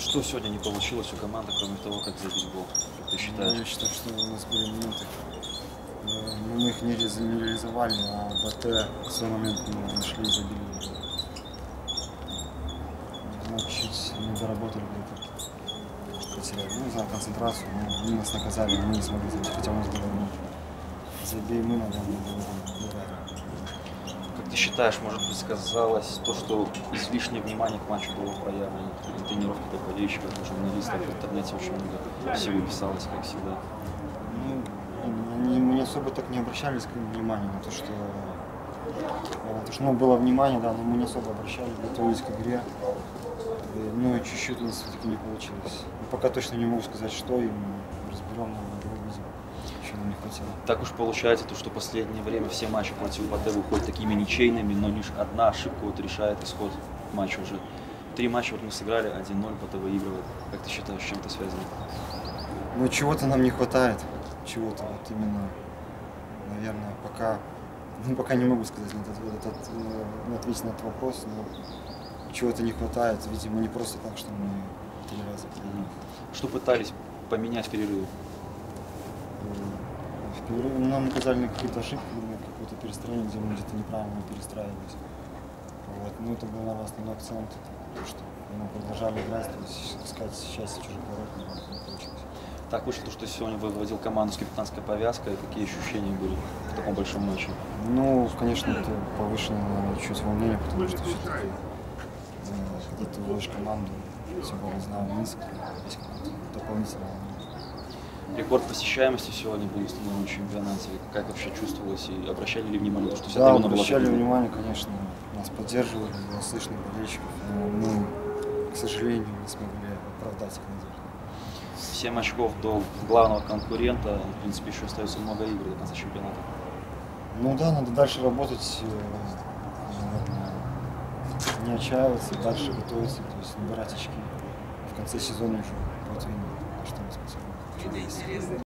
Что сегодня не получилось у команды, кроме того, как забить гол? Как ты считаешь? Я считаю, что у нас были моменты. Мы их не реализовали, а БТ в свой момент мы нашли и забили. Мы чуть не доработали где-то. Потеряли. Ну, не знаю, концентрацию. Но они нас наказали, мы не смогли забить. Хотя у нас было минут. Забей мы, наверное, было бы. Как ты считаешь, может быть, сказалось то, что излишнее внимание к матчу было проявлено? Тренировки для болельщиков, журналистов, в интернете очень много всего писалось, как всегда. Мы не особо так не обращались к вниманию на то, что было внимание, да, но мы не особо обращались, готовились к игре. Ну и чуть-чуть у нас все-таки не получилось. Пока точно не могу сказать, что, и мы разберем, увидим. Еще нам не хватило. Так уж получается, то, что в последнее время все матчи против БТ выходят такими ничейными, но лишь одна ошибка вот решает исход матча уже. 3 матча вот мы сыграли, 1-0, БТ выигрывает. Как ты считаешь, с чем это связано? Ну чего-то нам не хватает, чего-то вот именно, наверное, пока не могу сказать ответить на этот вопрос, но чего-то не хватает, видимо, не просто так, что мы 3 раза проиграли. Что пытались поменять в перерыве? В перерыве нам указали на какие-то ошибки, на какое-то перестроение, где мы где-то неправильно перестраивались. Вот. Ну, это был, наверное, основной акцент, то, что мы продолжали играть, то есть искать счастье в чужих ворот, но не получилось. Так вышло, что сегодня выводил команду с капитанской повязкой. Какие ощущения были в таком большом матче? Ну, конечно, это повышенное чуть волнение, потому что все-таки когда ты вводишь команду, тем более знаю Минск, есть какое-то дополнительное волнение. Рекорд посещаемости сегодня был установлен в чемпионате. Как вообще чувствовалось и обращали ли внимание, что вся Да, трибуна была обращали победной? внимание, конечно, нас поддерживали, было слышно болельщиков, но мы, к сожалению, не смогли оправдать их надежды. 7 очков до главного конкурента, в принципе, еще остается много игр до конца чемпионата. Ну да, надо дальше работать, наверное, не отчаиваться, дальше готовиться, то есть набирать очки. В конце сезона уже будет видно, на что мы способны.